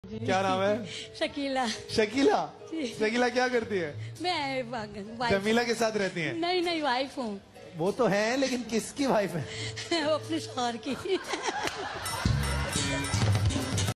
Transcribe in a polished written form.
क्या नाम है? शकीला। शकीला? शकीला क्या करती है? मैं वाइफ। जमीला के साथ रहती हैं? नहीं नहीं, वाइफ हूँ। वो तो है, लेकिन किसकी वाइफ है? वो अपने शौहर की।